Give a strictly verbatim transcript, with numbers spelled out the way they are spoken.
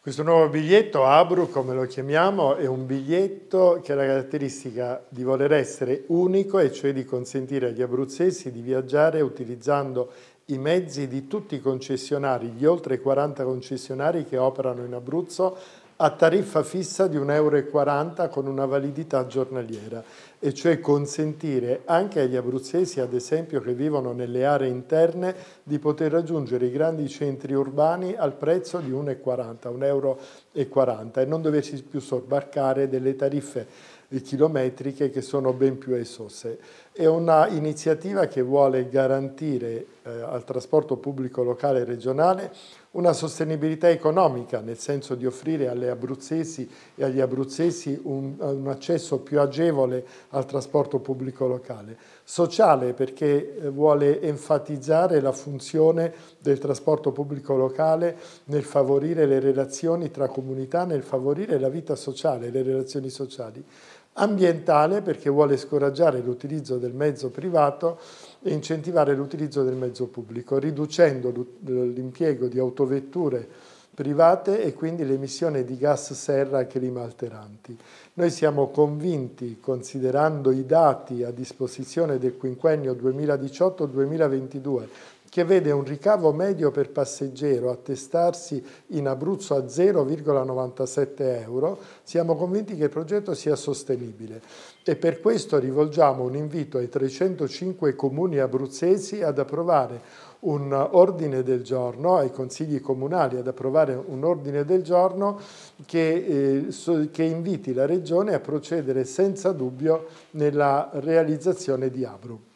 Questo nuovo biglietto, Abru come lo chiamiamo, è un biglietto che ha la caratteristica di voler essere unico, e cioè di consentire agli abruzzesi di viaggiare utilizzando i mezzi di tutti i concessionari, gli oltre quaranta concessionari che operano in Abruzzo, a tariffa fissa di un euro e quaranta con una validità giornaliera, e cioè consentire anche agli abruzzesi, ad esempio, che vivono nelle aree interne, di poter raggiungere i grandi centri urbani al prezzo di un euro e quaranta, un euro e quaranta, e non doversi più sobbarcare delle tariffe chilometriche che sono ben più esose. È un'iniziativa che vuole garantire eh, al trasporto pubblico locale e regionale una sostenibilità economica, nel senso di offrire alle abruzzesi e agli abruzzesi un, un accesso più agevole al trasporto pubblico locale. Sociale, perché vuole enfatizzare la funzione del trasporto pubblico locale nel favorire le relazioni tra comunità, nel favorire la vita sociale, le relazioni sociali. Ambientale, perché vuole scoraggiare l'utilizzo del mezzo privato e incentivare l'utilizzo del mezzo pubblico, riducendo l'impiego di autovetture private e quindi l'emissione di gas serra climalteranti. Noi siamo convinti, considerando i dati a disposizione del quinquennio duemiladiciotto duemilaventidue, che vede un ricavo medio per passeggero attestarsi in Abruzzo a zero virgola novantasette euro, siamo convinti che il progetto sia sostenibile, e per questo rivolgiamo un invito ai trecentocinque comuni abruzzesi ad approvare un ordine del giorno, ai consigli comunali ad approvare un ordine del giorno che, eh, so, che inviti la Regione a procedere senza dubbio nella realizzazione di Abru.